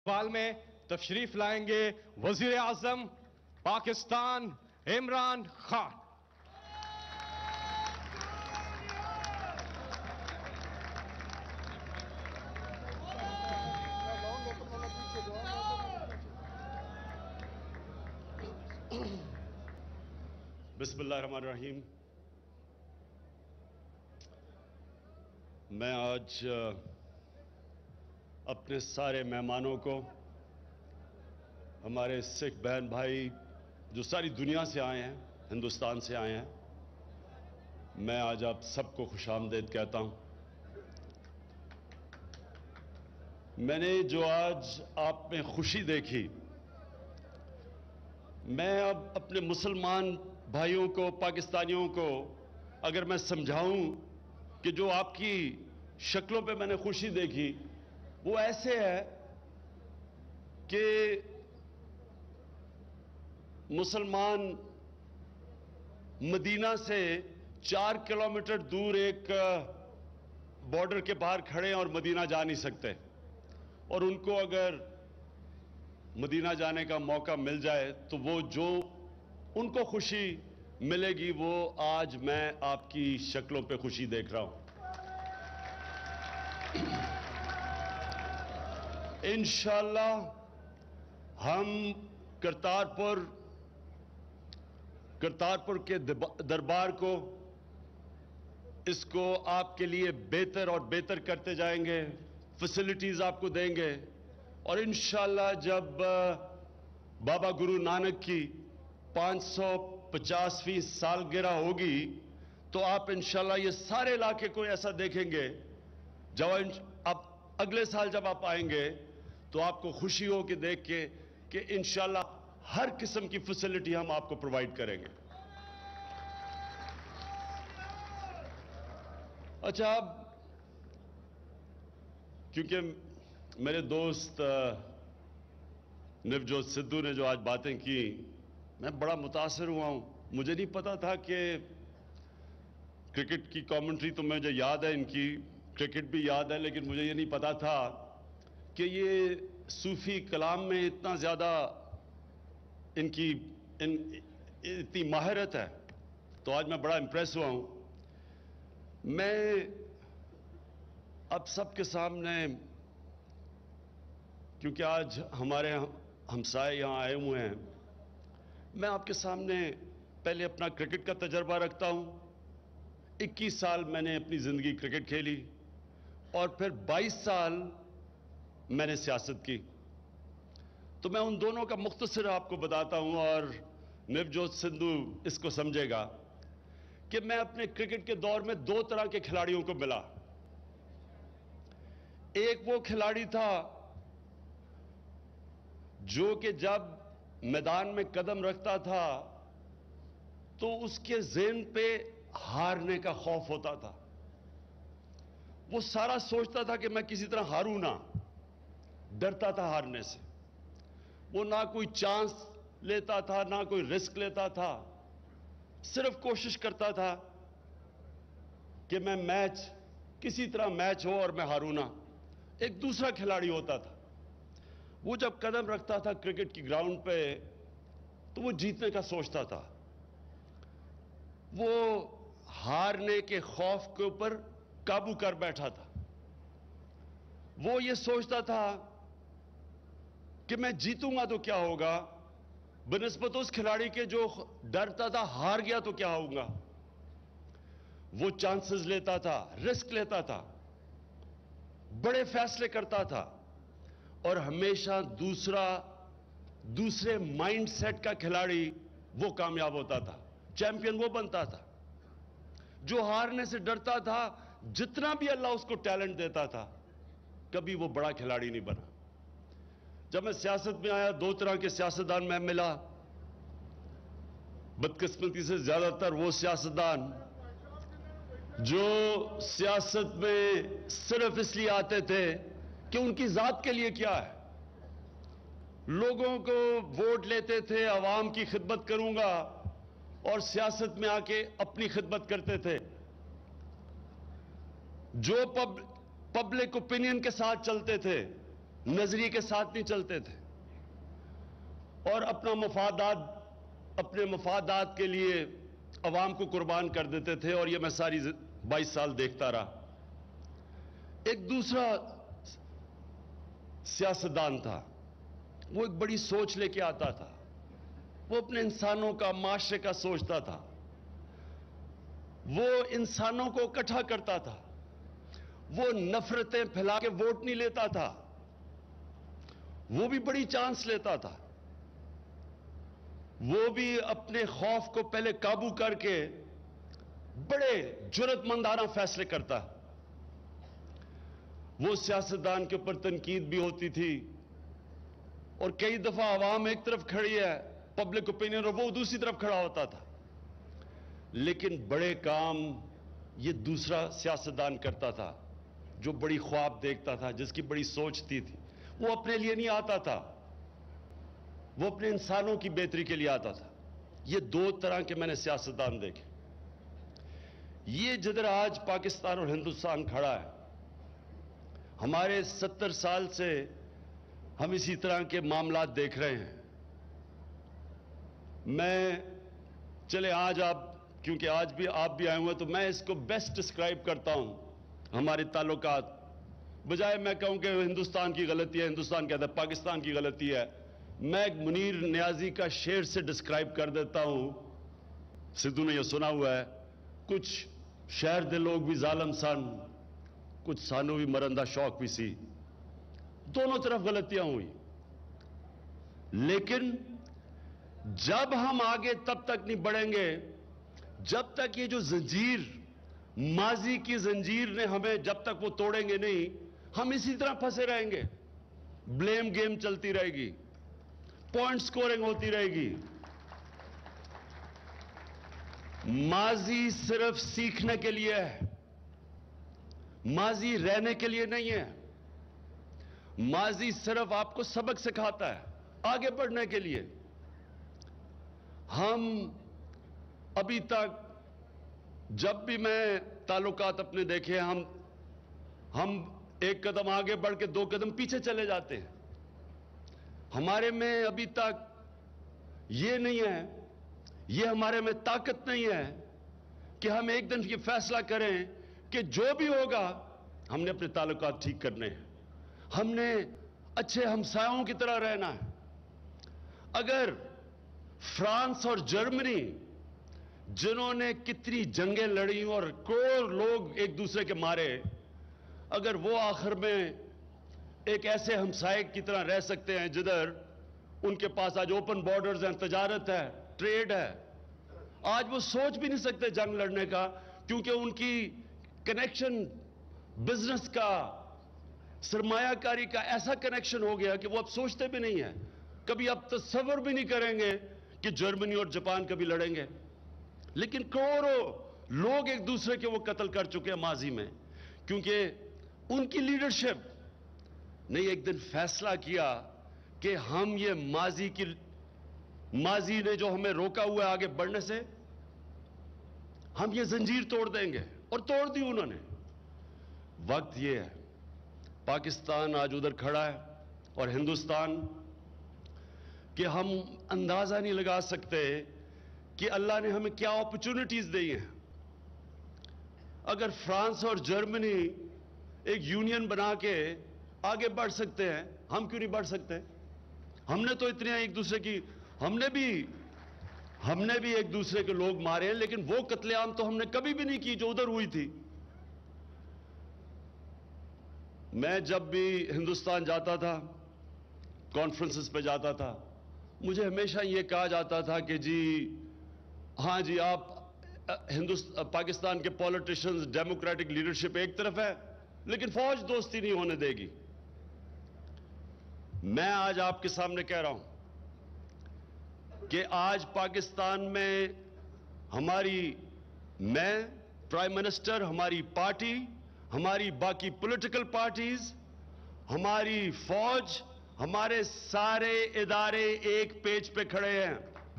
बाल में तशरीफ लाएंगे वजीर आजम पाकिस्तान इमरान खान। बिस्मिल्लाहिर्रहमानिर्रहीम। मैं आज अपने सारे मेहमानों को, हमारे सिख बहन भाई जो सारी दुनिया से आए हैं, हिंदुस्तान से आए हैं, मैं आज आप सबको खुशामदीद कहता हूं। मैंने जो आज आप में खुशी देखी, मैं अब अपने मुसलमान भाइयों को, पाकिस्तानियों को अगर मैं समझाऊं कि जो आपकी शक्लों पे मैंने खुशी देखी वो ऐसे है कि मुसलमान मदीना से 4 किलोमीटर दूर एक बॉर्डर के बाहर खड़े हैं और मदीना जा नहीं सकते, और उनको अगर मदीना जाने का मौका मिल जाए तो वो जो उनको खुशी मिलेगी वो आज मैं आपकी शक्लों पे खुशी देख रहा हूं। इंशाअल्लाह हम करतारपुर के दरबार को, इसको आपके लिए बेहतर और बेहतर करते जाएंगे, फैसिलिटीज आपको देंगे, और इंशाअल्लाह जब बाबा गुरु नानक की 550वीं सालगिरह होगी तो आप इंशाअल्लाह ये सारे इलाके को ऐसा देखेंगे। जब अब अगले साल जब आप आएंगे तो आपको खुशी हो कि देख के कि इंशाअल्लाह हर किस्म की फैसिलिटी हम आपको प्रोवाइड करेंगे। अच्छा, अब क्योंकि मेरे दोस्त नवजोत सिद्धू ने जो आज बातें की, मैं बड़ा मुतासिर हुआ हूं। मुझे नहीं पता था कि क्रिकेट की कमेंट्री तो मुझे याद है, इनकी क्रिकेट भी याद है, लेकिन मुझे ये नहीं पता था कि ये सूफी कलाम में इतना ज़्यादा इनकी इतनी माहिरत है। तो आज मैं बड़ा इंप्रेस हुआ हूं। मैं अब सबके सामने, क्योंकि आज हमारे हमसाए यहाँ आए हुए हैं, मैं आपके सामने पहले अपना क्रिकेट का तजर्बा रखता हूं। 21 साल मैंने अपनी ज़िंदगी क्रिकेट खेली और फिर 22 साल मैंने सियासत की। तो मैं उन दोनों का मुख्तसर आपको बताता हूं, और नवजोत सिद्धू इसको समझेगा कि मैं अपने क्रिकेट के दौर में 2 तरह के खिलाड़ियों को मिला। एक वो खिलाड़ी था जो कि जब मैदान में कदम रखता था तो उसके ज़हन पे हारने का खौफ होता था। वो सारा सोचता था कि मैं किसी तरह हारूं ना, डरता था हारने से। वो ना कोई चांस लेता था, ना कोई रिस्क लेता था, सिर्फ कोशिश करता था कि मैं मैच, किसी तरह मैच हो और मैं हारूं ना। एक दूसरा खिलाड़ी होता था, वो जब कदम रखता था क्रिकेट की ग्राउंड पे तो वो जीतने का सोचता था। वो हारने के खौफ के ऊपर काबू कर बैठा था। वो ये सोचता था कि मैं जीतूंगा तो क्या होगा, बनिस्बत उस खिलाड़ी के जो डरता था हार गया तो क्या होगा। वो चांसेस लेता था, रिस्क लेता था, बड़े फैसले करता था, और हमेशा दूसरे माइंडसेट का खिलाड़ी वो कामयाब होता था, चैंपियन वो बनता था। जो हारने से डरता था, जितना भी अल्लाह उसको टैलेंट देता था, कभी वो बड़ा खिलाड़ी नहीं बना। जब मैं सियासत में आया, 2 तरह के सियासतदान मैं मिला। बदकिस्मती से ज्यादातर वो सियासतदान जो सियासत में सिर्फ इसलिए आते थे कि उनकी जात के लिए क्या है, लोगों को वोट लेते थे, अवाम की खिदमत करूंगा, और सियासत में आके अपनी खिदमत करते थे। जो पब्लिक ओपिनियन के साथ चलते थे, نظریے کے ساتھ نہیں چلتے تھے اور اپنے مفادات کے لیے عوام کو قربان کر دیتے تھے، اور یہ میں ساری 22 سال دیکھتا رہا۔ ایک دوسرا سیاستدان تھا، وہ ایک بڑی سوچ لے کے آتا تھا، وہ اپنے انسانوں کا، معاشرے کا سوچتا تھا، وہ انسانوں کو اکٹھا کرتا تھا، وہ نفرتیں پھیلا کے ووٹ نہیں لیتا تھا، وہ بھی بڑی چانس لیتا تھا، وہ بھی اپنے خوف کو پہلے قابو کر کے بڑے جرأت مندانہ فیصلے کرتا۔ وہ سیاستدان کے اوپر تنقید بھی ہوتی تھی، اور کئی دفعہ عوام ایک طرف کھڑی ہے، پبلک اوپینین، اور وہ دوسری طرف کھڑا ہوتا تھا، لیکن بڑے کام یہ دوسرا سیاستدان کرتا تھا، جو بڑی خواب دیکھتا تھا، جس کی بڑی سوچتی تھی۔ وہ اپنے لیے نہیں آتا تھا، وہ اپنے انسانوں کی بہتری کے لیے آتا تھا۔ یہ دو طرح کے میں نے سیاستدان دیکھے۔ یہ جدھر آج پاکستان اور ہندوستان کھڑا ہے، ہمارے 70 سال سے ہم اسی طرح کے معاملات دیکھ رہے ہیں۔ میں چلے آج کیونکہ آج بھی آپ بھی آئے ہوئے، تو میں اس کو بیسٹ ڈسکرائب کرتا ہوں، ہمارے تعلقات، بجائے میں کہوں کہ ہندوستان کی غلطی ہے، ہندوستان کہتا ہے پاکستان کی غلطی ہے، میں ایک منیر نیازی کا شعر سے ڈسکرائب کر دیتا ہوں۔ سدھو نے یہ سنا ہوا ہے، کچھ شہر دے لوگ بھی ظالم سن، کچھ سانو بھی مرندہ شوق بھی سی۔ دونوں طرف غلطیاں ہوئی، لیکن جب ہم آگے تب تک نہیں بڑھیں گے جب تک یہ جو زنجیر، ماضی کی زنجیر نے ہمیں، جب تک وہ توڑیں گے نہیں، ہم اسی طرح پھنسے رہیں گے۔ بلیم گیم چلتی رہے گی، پوائنٹ سکورنگ ہوتی رہے گی۔ ماضی صرف سیکھنے کے لیے ہے، ماضی رہنے کے لیے نہیں ہے۔ ماضی صرف آپ کو سبق سکھاتا ہے آگے بڑھنے کے لیے۔ ہم ابھی تک جب بھی میں تعلقات اپنے دیکھے، ہم ایک قدم آگے بڑھ کے 2 قدم پیچھے چلے جاتے ہیں۔ ہمارے میں ابھی تک یہ نہیں ہے، یہ ہمارے میں طاقت نہیں ہے کہ ہم ایک دن یہ فیصلہ کریں کہ جو بھی ہوگا ہم نے اپنے تعلقات ٹھیک کرنے ہیں، ہم نے اچھے ہمسایوں کی طرح رہنا ہے۔ اگر فرانس اور جرمنی، جنہوں نے کتنی جنگیں لڑی اور کروڑ لوگ ایک دوسرے کے مارے، اگر وہ آخر میں ایک ایسے ہمسائے کی طرح رہ سکتے ہیں جدھر ان کے پاس آج اوپن بارڈرز ہیں، تجارت ہے، ٹریڈ ہے، آج وہ سوچ بھی نہیں سکتے جنگ لڑنے کا، کیونکہ ان کی کنیکشن بزنس کا، سرمایہ کاری کا ایسا کنیکشن ہو گیا کہ وہ اب سوچتے بھی نہیں ہیں، کبھی اب تصور بھی نہیں کریں گے کہ جرمنی اور جاپان کبھی لڑیں گے۔ لیکن کروڑوں لوگ ایک دوسرے کے وہ قتل کر چکے ہیں ماضی میں، کیونکہ ان کی لیڈرشپ نے ایک دن فیصلہ کیا کہ ہم یہ ماضی نے جو ہمیں روکا ہوا ہے آگے بڑھنے سے، ہم یہ زنجیر توڑ دیں گے، اور توڑ دی انہوں نے۔ وقت یہ ہے، پاکستان آج ادھر کھڑا ہے اور ہندوستان، کہ ہم اندازہ نہیں لگا سکتے کہ اللہ نے ہمیں کیا اپرچونٹیز دی ہیں۔ اگر فرانس اور جرمنی ایک یونین بنا کے آگے بڑھ سکتے ہیں، ہم کیوں نہیں بڑھ سکتے؟ ہم نے تو اتنے ایک دوسرے کی، ہم نے بھی ایک دوسرے کے لوگ مارے ہیں، لیکن وہ قتل عام تو ہم نے کبھی بھی نہیں کی جو ادھر ہوئی تھی۔ میں جب بھی ہندوستان جاتا تھا، کانفرنسز پہ جاتا تھا، مجھے ہمیشہ یہ کہا جاتا تھا کہ جی ہاں جی، آپ پاکستان کے پولیٹیشنز، ڈیموکریٹک لیڈرشپ ایک طرف ہے، لیکن فوج دوستی نہیں ہونے دے گی۔ میں آج آپ کے سامنے کہہ رہا ہوں کہ آج پاکستان میں میں پرائم منسٹر، ہماری پارٹی، ہماری باقی پولیٹیکل پارٹیز، ہماری فوج، ہمارے سارے ادارے ایک پیج پہ کھڑے ہیں۔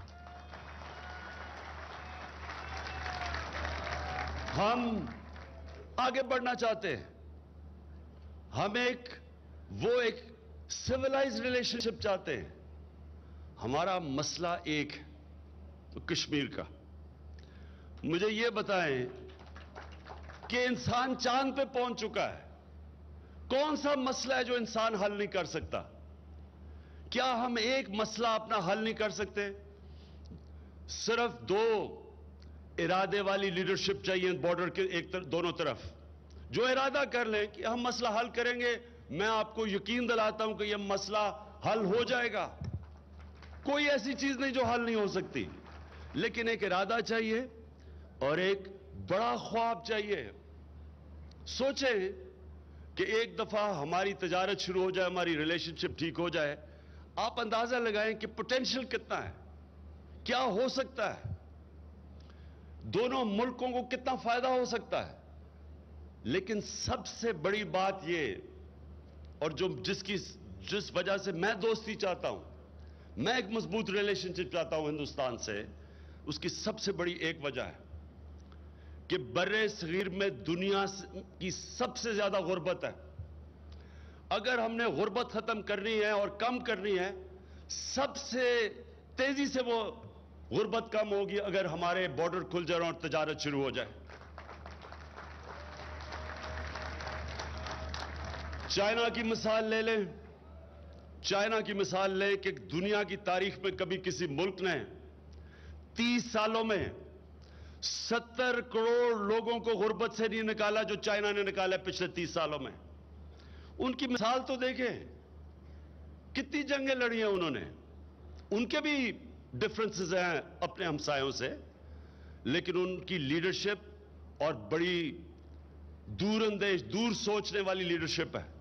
ہم آگے بڑھنا چاہتے ہیں، ہم ایک सिविलाइज्ड रिलेशनशिप चाहते हैं। हमारा मसला एक है, तो कश्मीर का। मुझे यह बताएं कि इंसान चांद पे पहुंच चुका है, कौन सा मसला है जो इंसान हल नहीं कर सकता? क्या हम एक मसला अपना हल नहीं कर सकते? सिर्फ दो इरादे वाली लीडरशिप चाहिए बॉर्डर के दोनों तरफ, जो इरादा कर लें कि हम मसला हल करेंगे। मैं आपको यकीन दिलाता हूं कि यह मसला हल हो जाएगा। कोई ऐसी चीज नहीं जो हल नहीं हो सकती, लेकिन एक इरादा चाहिए और एक बड़ा ख्वाब चाहिए। सोचें कि एक दफा हमारी तजारत शुरू हो जाए, हमारी रिलेशनशिप ठीक हो जाए, आप अंदाजा लगाएं कि पोटेंशियल कितना है, क्या हो सकता है, दोनों मुल्कों को कितना फायदा हो सकता है। लेकिन सबसे बड़ी बात यह, और जिस वजह से मैं दोस्ती चाहता हूं, मैं एक मजबूत रिलेशनशिप चाहता हूं हिंदुस्तान से, उसकी सबसे बड़ी एक वजह है कि बर्रे सगीर में दुनिया की सबसे ज्यादा गुर्बत है। अगर हमने गुर्बत खत्म करनी है और कम करनी है, सबसे तेजी से वो गुर्बत कम होगी अगर हमारे बॉर्डर खुल जाए और तजारत शुरू हो जाए। चाइना की मिसाल ले लें। चाइना की मिसाल लें कि दुनिया की तारीख में कभी किसी मुल्क ने 30 सालों में 70 करोड़ लोगों को गुर्बत से नहीं निकाला जो चाइना ने निकाला पिछले 30 सालों में। उनकी मिसाल तो देखें, कितनी जंगें लड़ी हैं उन्होंने। उनके भी डिफरेंसेस हैं अपने हमसायों से, लेकिन उनकी लीडरशिप और बड़ी दूर सोचने वाली लीडरशिप है।